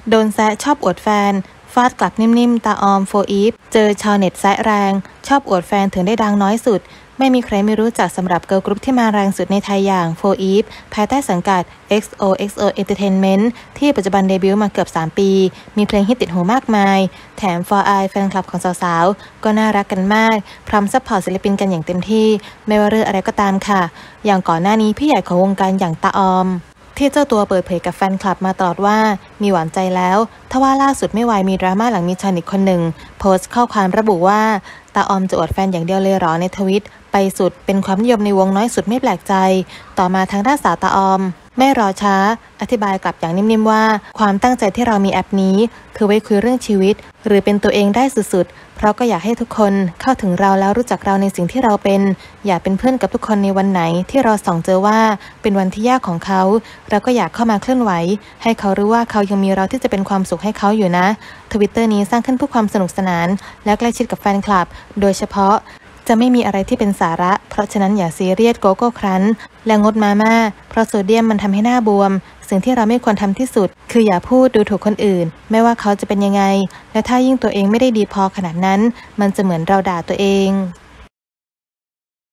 โดนแซะชอบอวดแฟนฟาดกลับนิ่มๆตาออมโฟอีฟเจอชาวเน็ตแซะแรงชอบอวดแฟนถึงได้ดังน้อยสุดไม่มีใครไม่รู้จักสำหรับเกิร์ลกรุ๊ปที่มาแรงสุดในไทยอย่างโฟอีฟภายใต้สังกัด XOXO Entertainment ที่ปัจจุบันเดบิวต์มาเกือบ3 ปีมีเพลงฮิตติดหูมากมายแถม For I แฟนคลับของสาวๆก็น่ารักกันมากพร้อมซัพพอร์ตศิลปินกันอย่างเต็มที่ไม่ว่าเรื่องอะไรก็ตามค่ะอย่างก่อนหน้านี้พี่ใหญ่ของวงการอย่างตาออมที่เจ้าตัวเปิดเผยกับแฟนคลับมาตลอดว่ามีหวานใจแล้วทว่าล่าสุดไม่ไหวมีดราม่าหลังมีชาวเน็ตคนหนึ่งโพสต์ข้อความระบุว่าตาออมจะอวดแฟนอย่างเดียวเลยหรอในทวิตไปสุดเป็นความนิยมในวงน้อยสุดไม่แปลกใจต่อมาทางด้านสาวตาออมไม่รอช้าอธิบายกลับอย่างนิ่มๆว่าความตั้งใจที่เรามีแอปนี้คือไว้คุยเรื่องชีวิตหรือเป็นตัวเองได้สุดๆเพราะก็อยากให้ทุกคนเข้าถึงเราแล้วรู้จักเราในสิ่งที่เราเป็นอยากเป็นเพื่อนกับทุกคนในวันไหนที่เราส่องเจอว่าเป็นวันที่ยากของเขาเราก็อยากเข้ามาเคลื่อนไหวให้เขารู้ว่าเขายังมีเราที่จะเป็นความสุขให้เขาอยู่นะTwitter นี้สร้างขึ้นเพื่อความสนุกสนานและใกล้ชิดกับแฟนคลับโดยเฉพาะจะไม่มีอะไรที่เป็นสาระเพราะฉะนั้นอย่าซีเรียสโกโก้ครั้นและงดมาม่าเพราะโซเดียมมันทำให้หน้าบวมสิ่งที่เราไม่ควรทำที่สุดคืออย่าพูดดูถูกคนอื่นไม่ว่าเขาจะเป็นยังไงและถ้ายิ่งตัวเองไม่ได้ดีพอขนาดนั้นมันจะเหมือนเราด่าตัวเอง